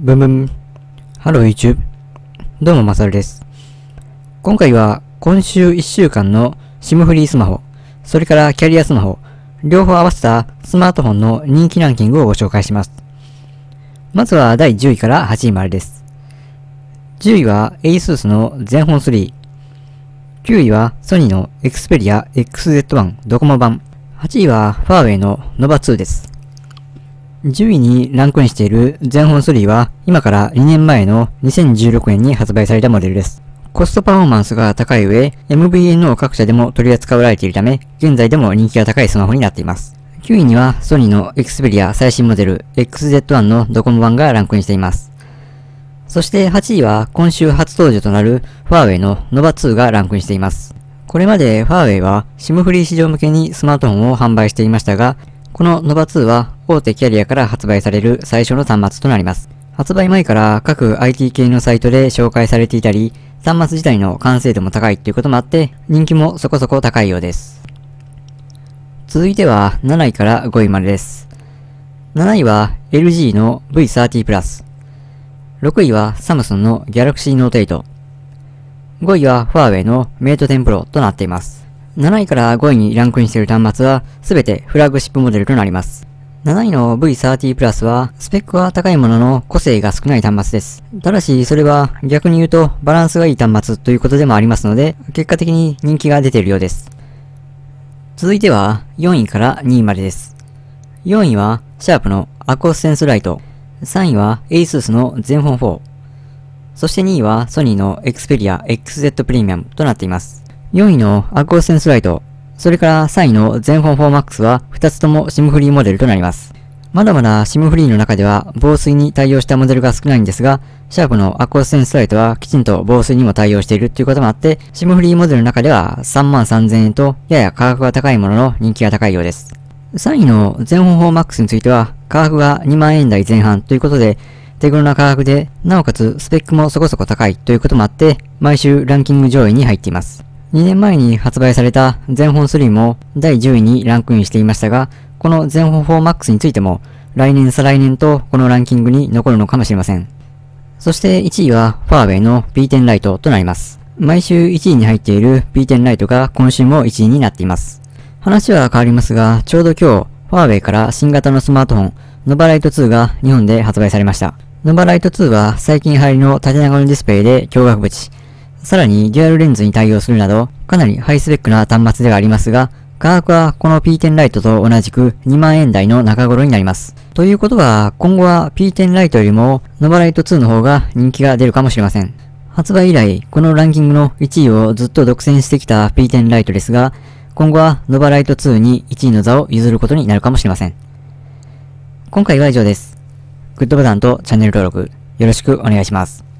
ブンブン。ハロー YouTube。どうもマサルです。今回は今週1週間の SIM フリースマホ、それからキャリアスマホ、両方合わせたスマートフォンの人気ランキングをご紹介します。まずは第10位から8位までです。10位は ASUS のZenFone 3。9位はソニーの Xperia XZ1 ドコモ版。8位はファーウェイの Nova 2です。10位にランクインしているZenFone 3は今から2年前の2016年に発売されたモデルです。コストパフォーマンスが高い上、MVNO 各社でも取り扱われているため、現在でも人気が高いスマホになっています。9位にはソニーの Xperia 最新モデル XZ1 のドコモ版がランクインしています。そして8位は今週初登場となるファーウェイの Nova 2がランクインしています。これまでファーウェイは SIM フリー市場向けにスマートフォンを販売していましたが、この Nova 2は大手キャリアから発売される最初の端末となります。発売前から各 IT 系のサイトで紹介されていたり、端末自体の完成度も高いということもあって、人気もそこそこ高いようです。続いては7位から5位までです。7位は LG の V30 Plus。6位はサムスンの Galaxy Note 8。5位はファーウェイの Mate 10 Pro となっています。7位から5位にランクインしている端末はすべてフラッグシップモデルとなります。7位の V30 Plus はスペックは高いものの個性が少ない端末です。ただしそれは逆に言うとバランスがいい端末ということでもありますので、結果的に人気が出ているようです。続いては4位から2位までです。4位はシャープの Aquos Sense Lite。3位は ASUS の ZenFone 4。そして2位はソニーの Xperia XZ Premium となっています。4位の Aquos Sense Lite、それから3位の ZenFone 4 Max は2つとも SIM フリーモデルとなります。まだまだ SIM フリーの中では防水に対応したモデルが少ないんですが、シャープの Aquos Sense Lite はきちんと防水にも対応しているということもあって、SIM フリーモデルの中では33,000円とやや価格が高いものの人気が高いようです。3位の ZenFone 4 Max については価格が2万円台前半ということで、手頃な価格で、なおかつスペックもそこそこ高いということもあって、毎週ランキング上位に入っています。2年前に発売されたZenFone 3も第10位にランクインしていましたが、このZenFone 4 Max についても来年再来年とこのランキングに残るのかもしれません。そして1位はファーウェイの P10 Lite となります。毎週1位に入っている P10 Lite が今週も1位になっています。話は変わりますが、ちょうど今日、ファーウェイから新型のスマートフォン、Nova Lite 2が日本で発売されました。Nova Lite 2は最近流行りの縦長のディスプレイで驚愕ぶち。さらにデュアルレンズに対応するなど、かなりハイスペックな端末ではありますが、価格はこの P10 Lite と同じく2万円台の中頃になります。ということは、今後は P10 Lite よりも Nova Lite 2の方が人気が出るかもしれません。発売以来、このランキングの1位をずっと独占してきた P10 Lite ですが、今後は Nova Lite 2に1位の座を譲ることになるかもしれません。今回は以上です。グッドボタンとチャンネル登録よろしくお願いします。